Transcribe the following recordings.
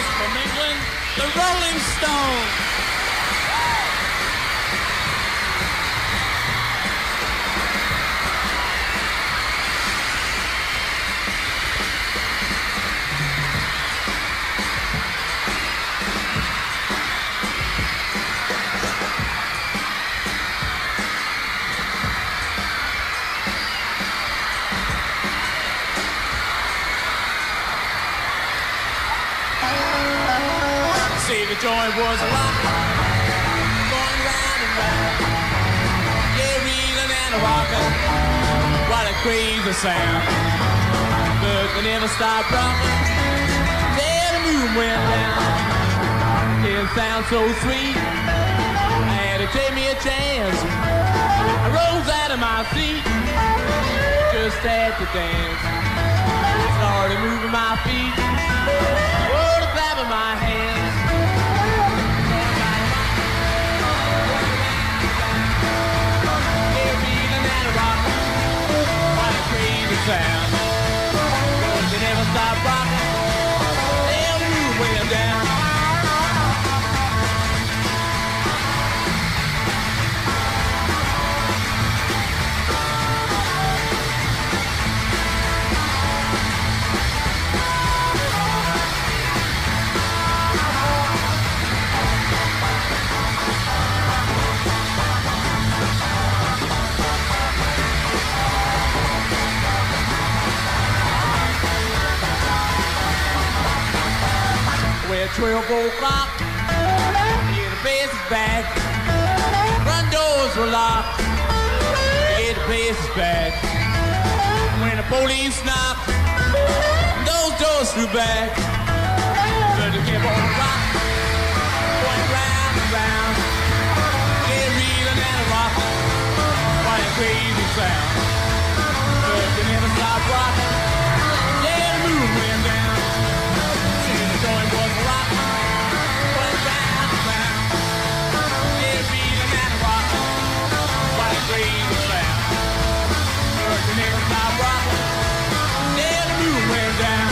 course, from England, the Rolling Stones. See, the joint was a rock, going round and round. Yeah, reeling and a rocking, what a crazy sound. But they never stopped rocking, till the moon went down. It sounds so sweet, I had to take me a chance. I rose out of my seat, just had to dance. Started moving my feet, oh, the clapping my hands. Sound. But they never stop rocking, they'll move way down. At 12 o'clock, yeah, the place is back. Front doors were locked, yeah, the place is back. When the police knocked, those doors flew back. But they kept on rocking, going round and round. Yeah, reeling and a rocking, what a crazy sound. But they never stopped rocking, yeah, the moon went down. The joint was a rock, going round and round. Yeah, reeling and a rocking, what a crazy sound. But they never stopped rocking, yeah, the moon went down.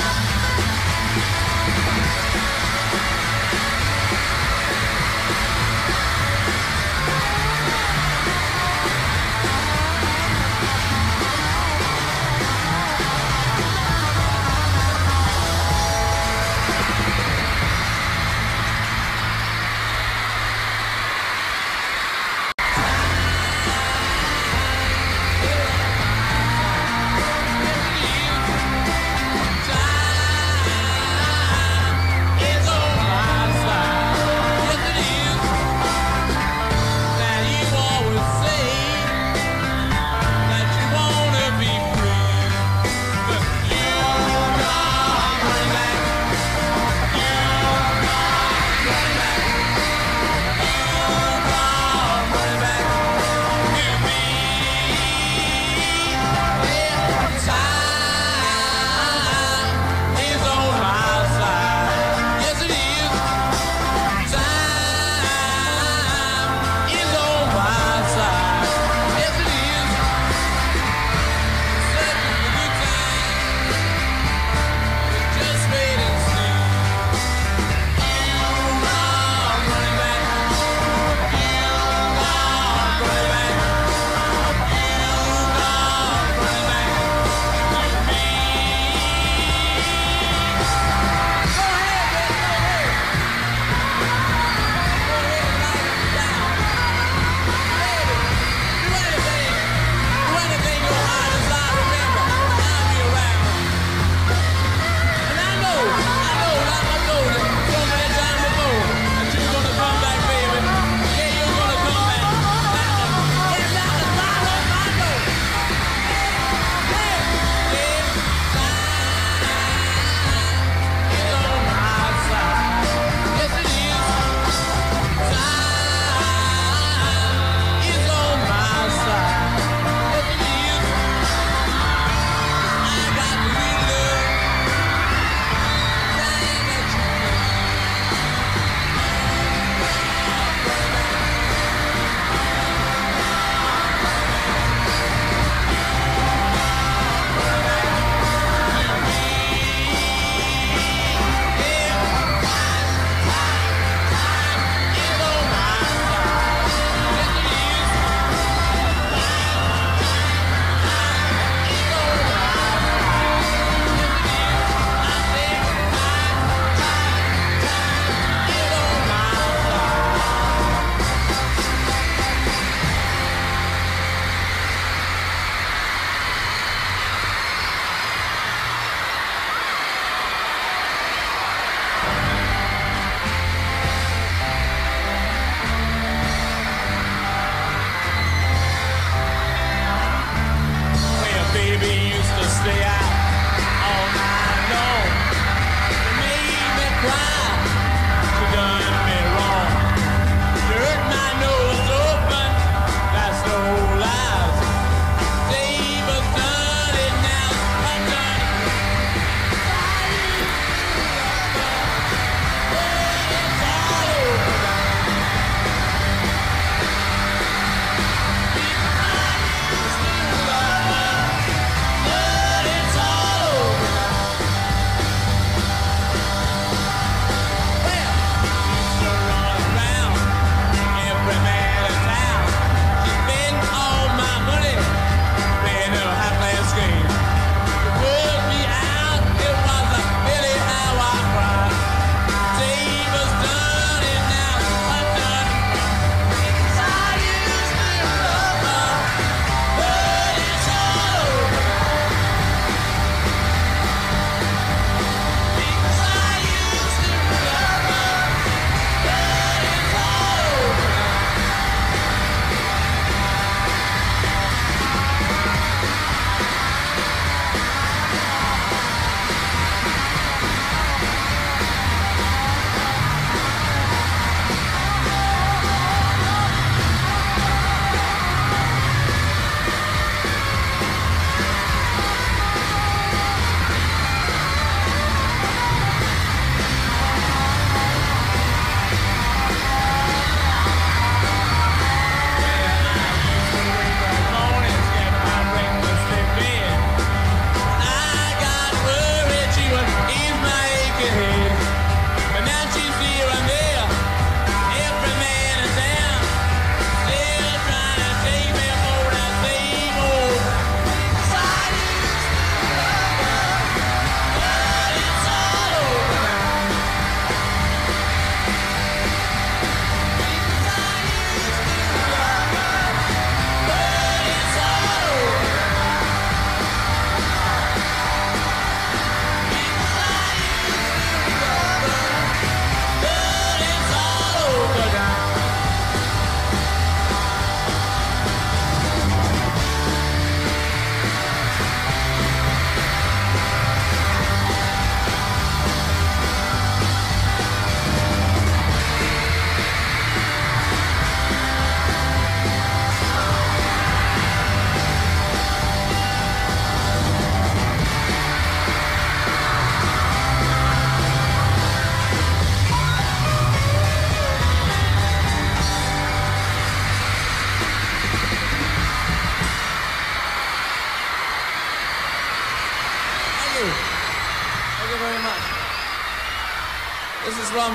This is one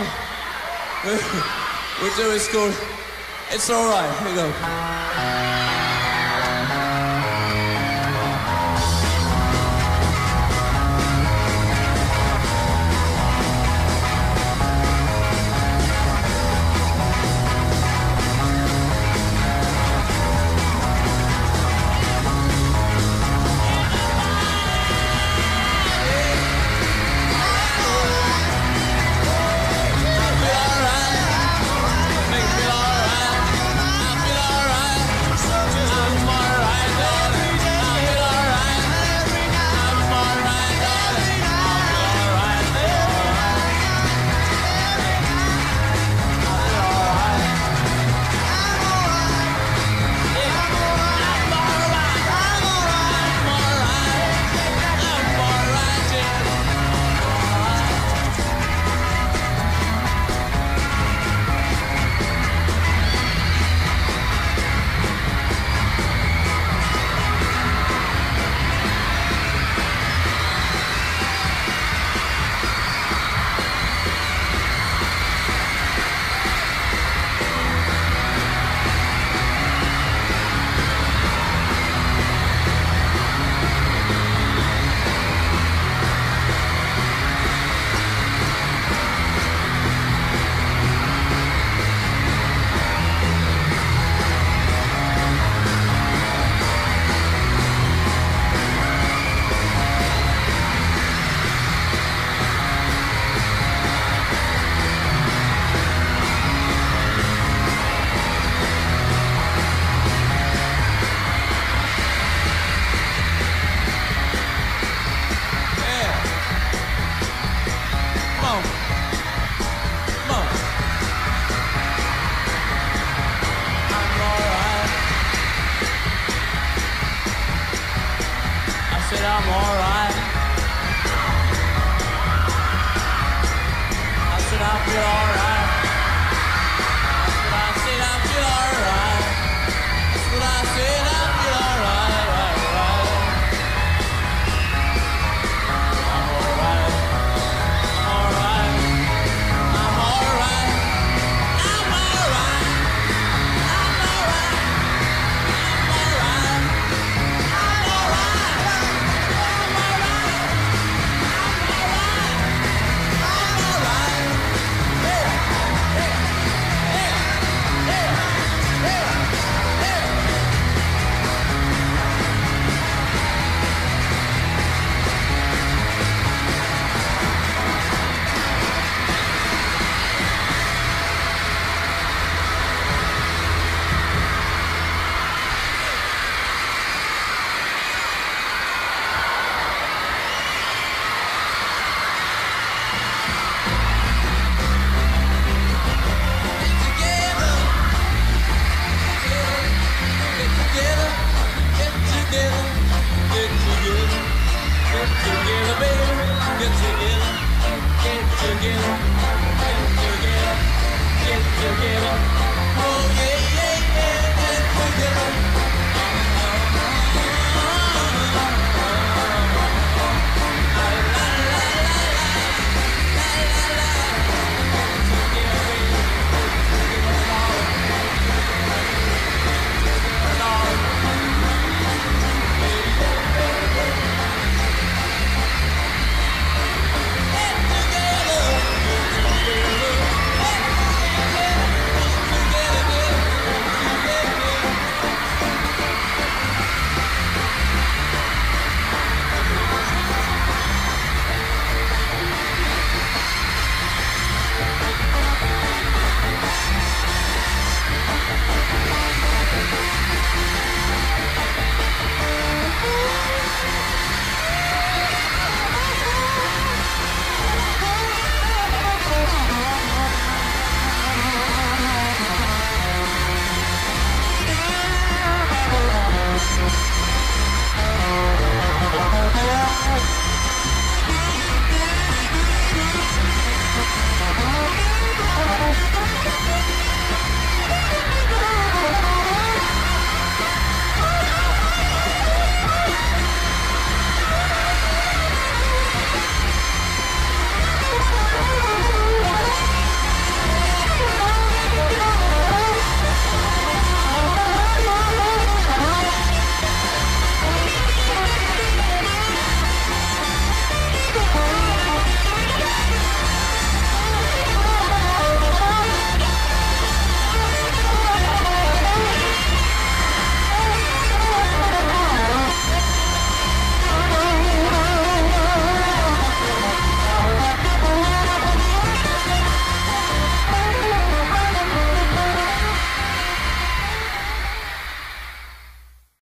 we do. It's called It's Alright. Here we go. Get together.